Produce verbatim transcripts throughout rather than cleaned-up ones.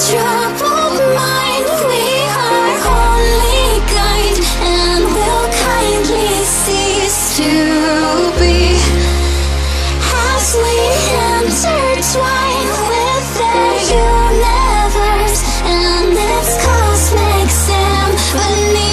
troubled mind, we are only guide, and will kindly cease to be as we intertwine with the universe and its cosmic symphony.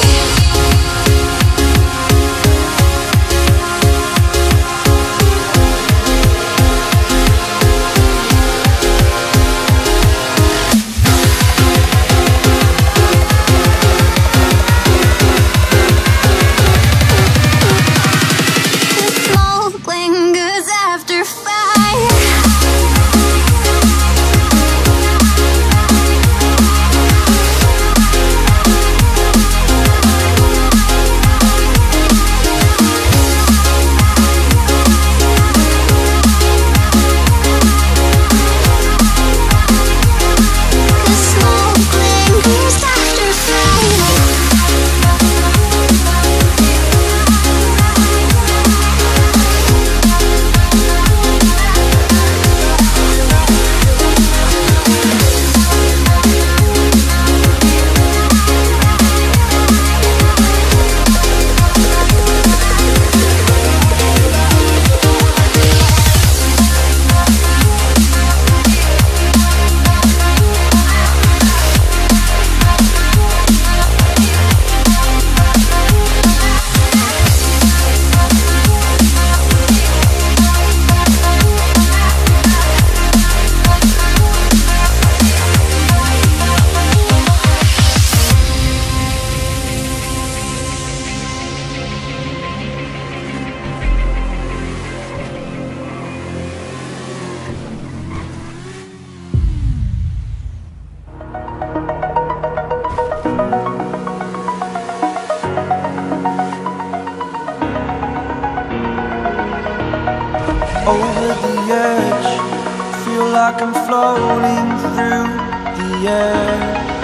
Over the edge, feel like I'm floating through the air.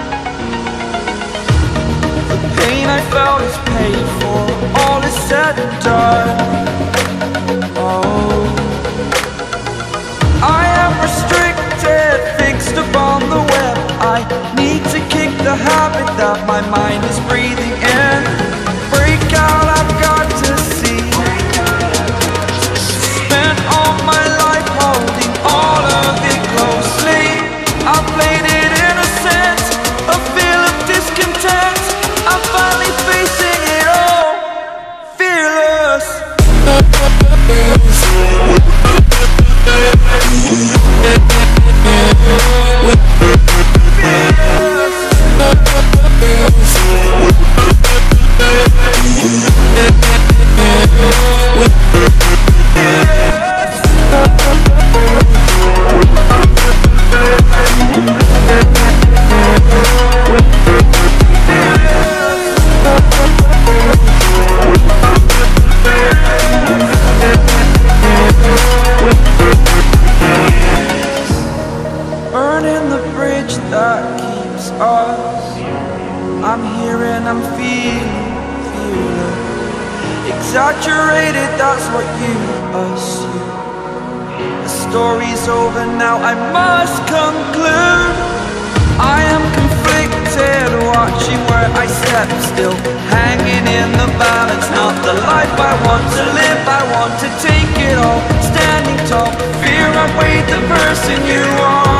The pain I felt is paid for, all is said and done. Oh, I am restricted, fixed upon the web. I need to kick the habit that my mind is breathing in. Break out, I've got to see. Spent all my life holding all of it closely. I played it innocent, a feel of discontent. I'm finally facing it all, fearless. Burning the bridge that keeps us. I'm here and I'm feeling, feeling exaggerated, that's what you assume. The story's over now, I must conclude. I am conflicted, watching where I step still, hanging in the balance. Not the life I want to live, I want to take it all. Standing tall, fear I weighed the person you are.